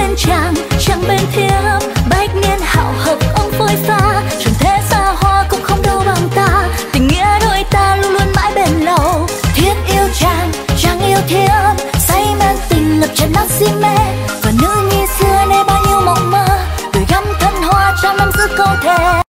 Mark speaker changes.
Speaker 1: duyên chàng chẳng bên thiếp, bách niên hảo hợp ông phôi pha, trần thế xa hoa cũng không đâu bằng ta, tình nghĩa đôi ta luôn luôn mãi bền lâu. Thiết yêu chàng, chàng yêu thiếp, say men tình ngập tràn đắm si mê, và nữ nhi xưa nay bao nhiêu mộng mơ, tuổi gắm thân hoa trăm năm giữ câu thề.